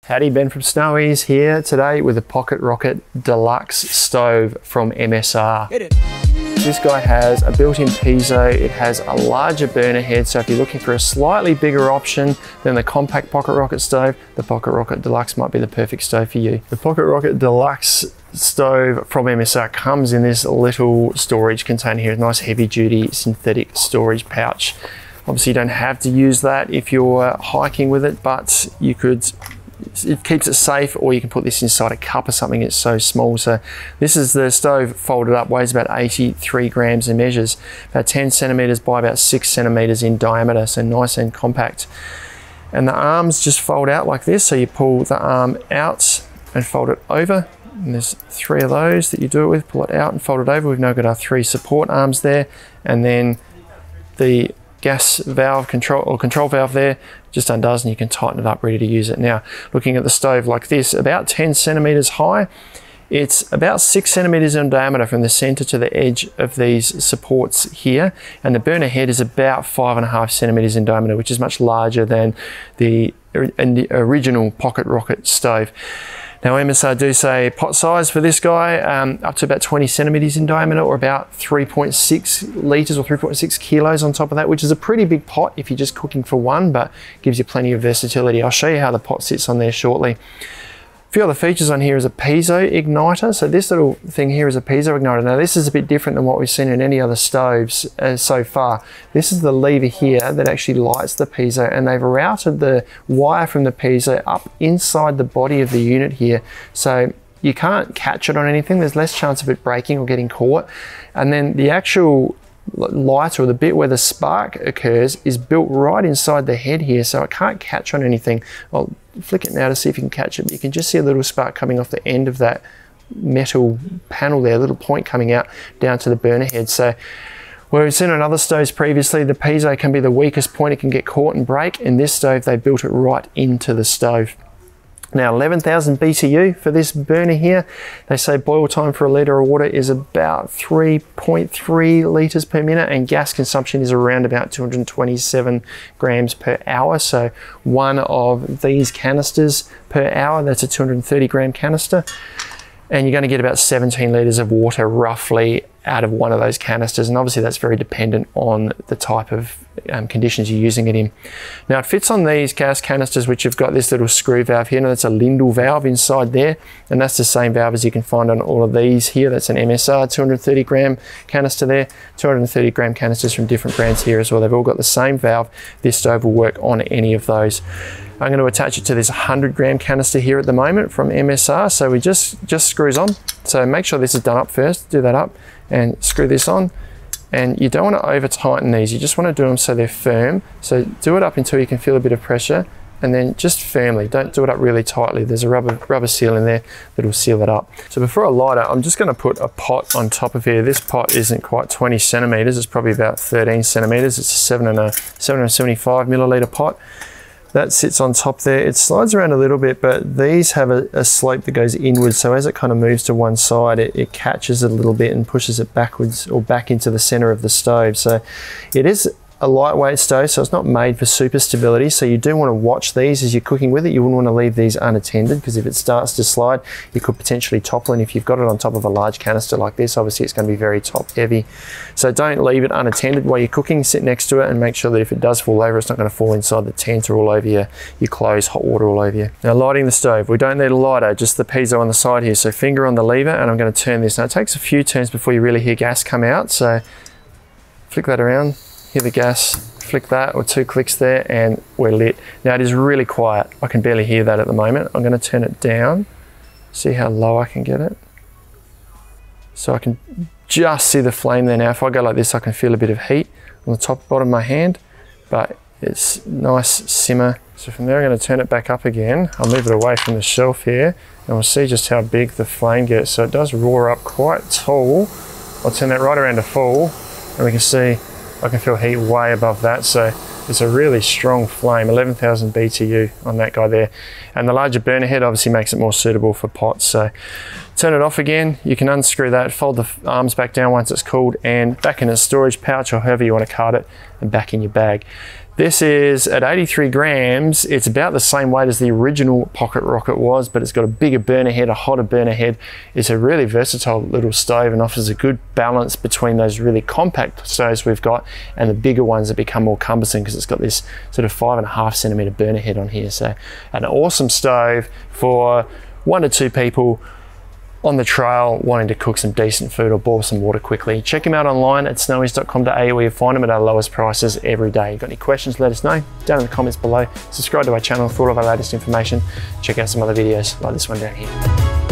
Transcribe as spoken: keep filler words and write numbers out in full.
Howdy, Ben from Snowies here today with a PocketRocket Deluxe Stove from M S R. This guy has a built-in piezo, it has a larger burner head, so if you're looking for a slightly bigger option than the compact PocketRocket stove, the PocketRocket Deluxe might be the perfect stove for you. The PocketRocket Deluxe stove from M S R comes in this little storage container here, a nice heavy-duty synthetic storage pouch. Obviously you don't have to use that if you're hiking with it, but you could. It keeps it safe, or you can put this inside a cup or something. It's so small. So this is the stove folded up, weighs about eighty-three grams and measures about ten centimeters by about six centimeters in diameter, so nice and compact. And the arms just fold out like this, so you pull the arm out and fold it over, and there's three of those that you do it with. Pull it out and fold it over. We've now got our three support arms there, and then the gas valve control or control valve there just undoes, and you can tighten it up, ready to use it. Now, looking at the stove like this, about ten centimeters high, it's about six centimeters in diameter from the center to the edge of these supports here, and the burner head is about five and a half centimeters in diameter, which is much larger than the, the original PocketRocket stove. Now, M S R do say pot size for this guy um, up to about twenty centimeters in diameter, or about three point six liters or three point six kilos on top of that, which is a pretty big pot if you're just cooking for one, but gives you plenty of versatility. I'll show you how the pot sits on there shortly. A few other features on here is a piezo igniter. So this little thing here is a piezo igniter. Now this is a bit different than what we've seen in any other stoves uh, so far. This is the lever here that actually lights the piezo, and they've routed the wire from the piezo up inside the body of the unit here. So you can't catch it on anything. There's less chance of it breaking or getting caught. And then the actual light, or the bit where the spark occurs, is built right inside the head here, so it can't catch on anything. I'll flick it now to see if you can catch it, but you can just see a little spark coming off the end of that metal panel there, a little point coming out down to the burner head. So where we've seen on other stoves previously, the piezo can be the weakest point, it can get caught and break. In this stove, they built it right into the stove. Now, eleven thousand B T U for this burner here. They say boil time for a litre of water is about three point three litres per minute, and gas consumption is around about two hundred twenty-seven grams per hour. So one of these canisters per hour, that's a two hundred thirty gram canister. And you're going to get about seventeen litres of water roughly out of one of those canisters, and obviously that's very dependent on the type of um, conditions you're using it in. Now, it fits on these gas canisters, which have got this little screw valve here. Now, that's a Lindell valve inside there, and that's the same valve as you can find on all of these here. That's an M S R two hundred thirty gram canister there, two hundred thirty gram canisters from different brands here as well. They've all got the same valve. This stove will work on any of those. I'm going to attach it to this one hundred gram canister here at the moment from M S R. So we just, just screws on. So make sure this is done up first, do that up and screw this on. And you don't want to over tighten these, you just want to do them so they're firm. So do it up until you can feel a bit of pressure, and then just firmly, don't do it up really tightly. There's a rubber, rubber seal in there that will seal it up. So before I light it, I'm just going to put a pot on top of here. This pot isn't quite twenty centimeters, it's probably about thirteen centimeters. It's a seven and a seven hundred seventy-five milliliter pot. That sits on top there. It slides around a little bit, but these have a, a slope that goes inwards. So as it kind of moves to one side, it, it catches it a little bit and pushes it backwards or back into the center of the stove. So it is a lightweight stove, so it's not made for super stability. So you do want to watch these as you're cooking with it. You wouldn't want to leave these unattended, because if it starts to slide, you could potentially topple. And if you've got it on top of a large canister like this, obviously it's going to be very top heavy. So don't leave it unattended while you're cooking. Sit next to it and make sure that if it does fall over, it's not going to fall inside the tent or all over your, your clothes, hot water all over you. Now, lighting the stove, we don't need a lighter, just the piezo on the side here. So finger on the lever, and I'm going to turn this. Now, it takes a few turns before you really hear gas come out. So flick that around. Hear the gas, flick that, or two clicks there, and we're lit. Now, it is really quiet. I can barely hear that at the moment. I'm going to turn it down, see how low I can get it. So I can just see the flame there now. If I go like this, I can feel a bit of heat on the top bottom of my hand, but it's nice simmer. So from there, I'm going to turn it back up again. I'll move it away from the shelf here, and we'll see just how big the flame gets. So it does roar up quite tall. I'll turn that right around to full, and we can see I can feel heat way above that. So it's a really strong flame, eleven thousand B T U on that guy there. And the larger burner head obviously makes it more suitable for pots. So turn it off again. You can unscrew that, fold the arms back down once it's cooled, and back in a storage pouch or however you want to cart it, and back in your bag. This is at eighty-three grams. It's about the same weight as the original PocketRocket was, but it's got a bigger burner head, a hotter burner head. It's a really versatile little stove and offers a good balance between those really compact stoves we've got and the bigger ones that become more cumbersome because it's got this sort of five and a half centimeter burner head on here. So an awesome stove for one to two people on the trail wanting to cook some decent food or boil some water quickly. Check them out online at snowies dot com dot A U where you find them at our lowest prices every day. If you've got any questions, let us know down in the comments below. Subscribe to our channel for all of our latest information. Check out some other videos like this one down here.